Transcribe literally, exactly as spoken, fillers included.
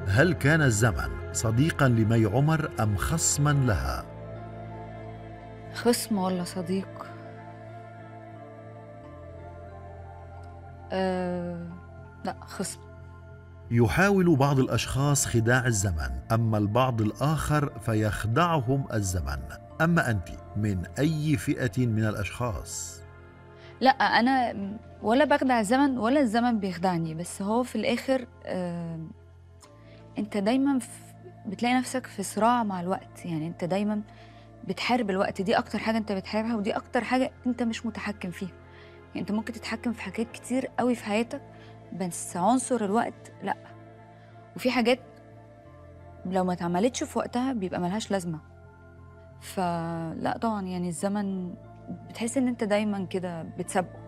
هل كان الزمن صديقا لمي عمر أم خصما لها؟ خصم ولا صديق؟ أه... لا، خصم. يحاول بعض الأشخاص خداع الزمن، أما البعض الآخر فيخدعهم الزمن. أما أنت من أي فئة من الأشخاص؟ لا، انا ولا بخدع الزمن ولا الزمن بيخدعني، بس هو في الاخر أه... انت دايما في... بتلاقي نفسك في صراع مع الوقت. يعني انت دايما بتحارب الوقت، دي اكتر حاجة انت بتحاربها ودي اكتر حاجة انت مش متحكم فيها. يعني انت ممكن تتحكم في حاجات كتير قوي في حياتك، بس عنصر الوقت لا. وفي حاجات لو ما اتعملتش في وقتها بيبقى ملهاش لازمة. فلا طبعا يعني الزمن بتحس ان انت دايما كده بتسابقه.